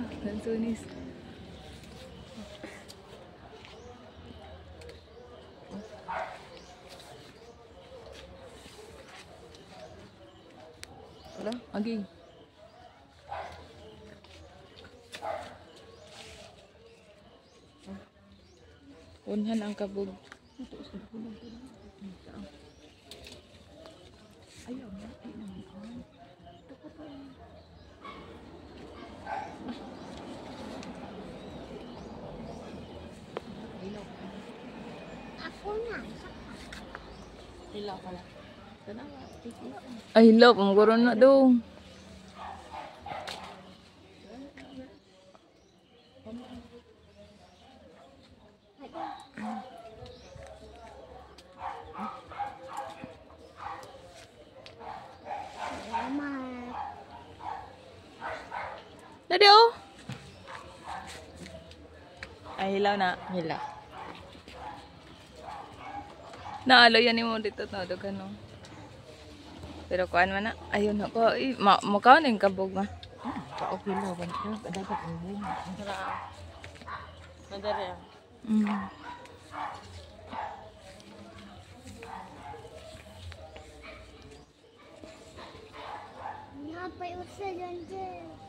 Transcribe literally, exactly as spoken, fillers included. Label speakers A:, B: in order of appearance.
A: Lansunis. Wala, agi. Unhan ang kabog. Ayaw na, ay naman.
B: Ako na.
C: Hilaw pala.
A: Ay, hilaw. Pamaguron na daw. Dadi oh. Ay, hilaw na.
C: Hilaw.
A: Naalo yan mo dito to, dugan no. Pero kuan man na. Ayun ako, eh, ma mukha na yung kabog ma.
C: Ah, kaok hilaw ba? Dapat ang bunga. Sarap. Madari ah.
A: Mm.
B: Napay usa yan, Jel.